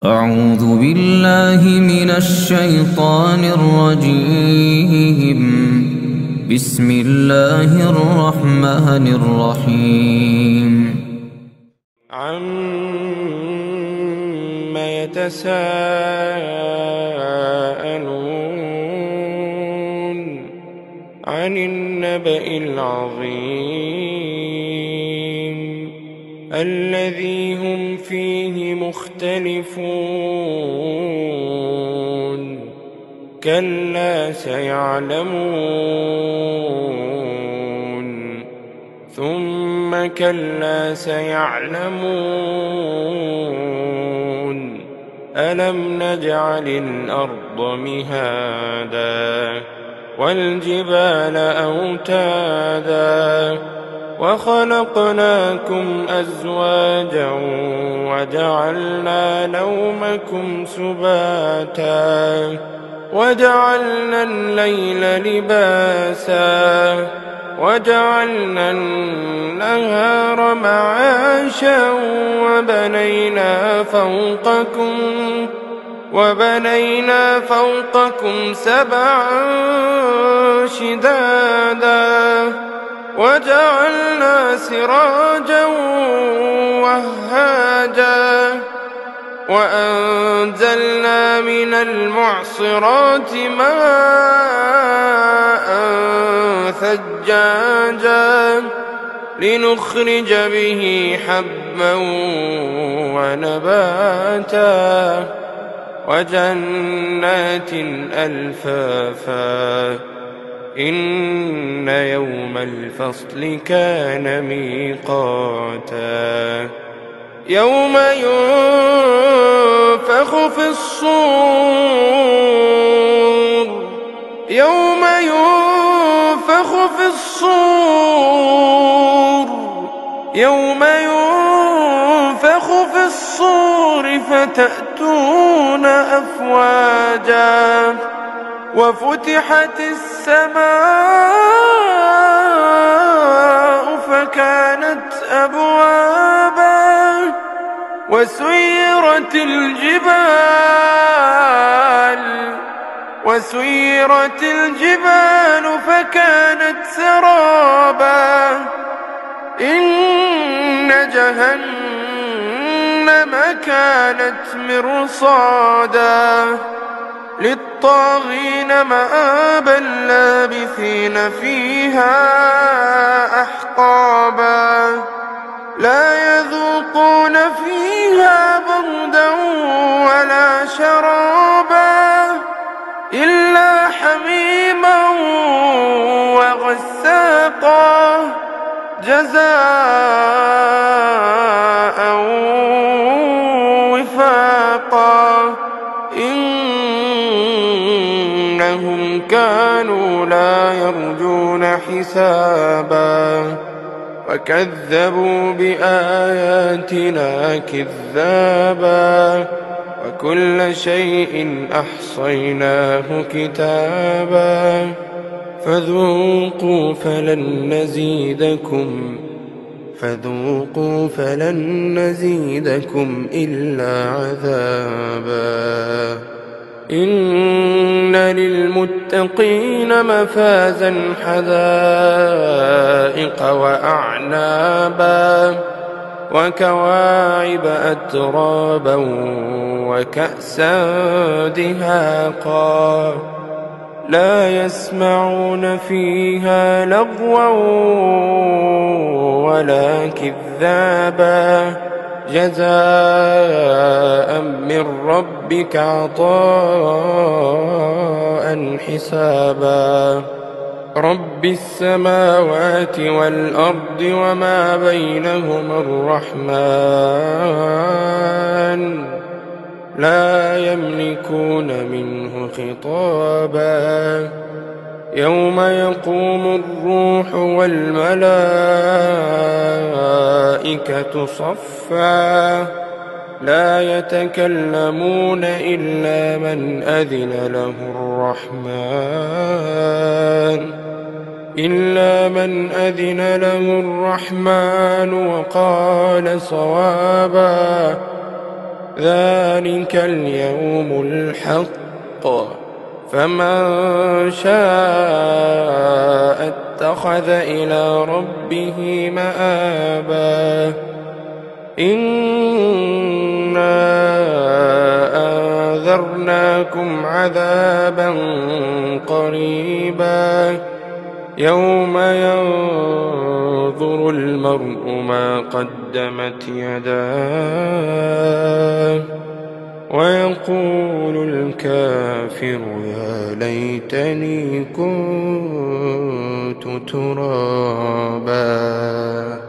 أعوذ بالله من الشيطان الرجيم. بسم الله الرحمن الرحيم. عَمَّ يَتَسَاءَلُونَ عَنِ النَّبَإِ الْعَظِيمِ الَّذِي هُمْ فِيهِ مُخْتَلِفُونَ كَلَّا سَيَعْلَمُونَ ثُمَّ كَلَّا سَيَعْلَمُونَ أَلَمْ نَجْعَلِ الْأَرْضَ مِهَادًا وَالْجِبَالَ أَوْتَادًا وَخَلَقْنَاكُمْ أَزْوَاجًا وَجَعَلْنَا نَوْمَكُمْ سُبَاتًا وَجَعَلْنَا اللَّيْلَ لِبَاسًا وَجَعَلْنَا النَّهَارَ مَعَاشًا وَبَنَيْنَا فَوْقَكُمْ سَبْعًا شِدَادًا وَجَعَلْنَا سِرَاجًا وَهَّاجًا وَأَنزَلْنَا مِنَ الْمُعْصِرَاتِ مَاءً ثَجَّاجًا لِنُخْرِجَ بِهِ حَبًّا وَنَبَاتًا وَجَنَّاتٍ أَلْفَافًا إِنَّ يَوْمَ الْفَصْلِ كَانَ مِيقَاتًا يَوْمَ يُنفَخُ في الصُّورِ فَتَأْتُونَ أَفْوَاجًا وَفُتِحَتِ السَّمَاءُ فَكَانَتْ أَبْوَابًا وَسُيِّرَتِ الْجِبَالُ فَكَانَتْ سَرَابًا إِنَّ جَهَنَّمَ كَانَتْ مِرْصَادًا لِلطَّاغِينَ مَآبًا لَابِثِينَ فِيهَا أَحْقَابًا لَا يَذُوقُونَ فِيهَا بَرْدًا وَلَا شَرَابًا إِلَّا حَمِيمًا وَغَسَّاقًا جَزَاءً وِفَاقًا إِنَّهُمْ كَانُوا لَا يَرْجُونَ حِسَابًا وَكَذَّبُوا بِآيَاتِنَا كِذَّابًا وَكُلَّ شَيْءٍ أَحْصَيْنَاهُ كِتَابًا فَذُوقُوا فَلَن نَّزِيدَكُمْ إِلَّا عَذَابًا إِنَّ لِلْمُتَّقِينَ مَفَازًا حَدَائِقَ وَأَعْنَابًا وَكَوَاعِبَ أَتْرَابًا وَكَأْسًا دِهَاقًا لَا يَسْمَعُونَ فِيهَا لَغْوًا وَلَا كِذَّابًا جَزَاءً مِّن رَّبِّكَ عَطَاءً حِسَابًا رَبِّ السَّمَاوَاتِ وَالْأَرْضِ وَمَا بَيْنَهُمَا الرَّحْمَنُ لَا يَمْلِكُونَ مِنْهُ خِطَابًا يَوْمَ يَقُومُ الرُّوحُ وَالْمَلَائِكَةُ صَفًّا لَا يَتَكَلَّمُونَ إِلَّا مَنْ أَذِنَ له الرَّحْمَنُ وَقَالَ صَوَابًا ذلك اليوم الحق فمن شاء اتخذ إلى ربه مآبا إنا أنذرناكم عذابا قريبا يوم ينظر المرء ما قدمت يداه ويقول الكافر يا ليتني كنت ترابا.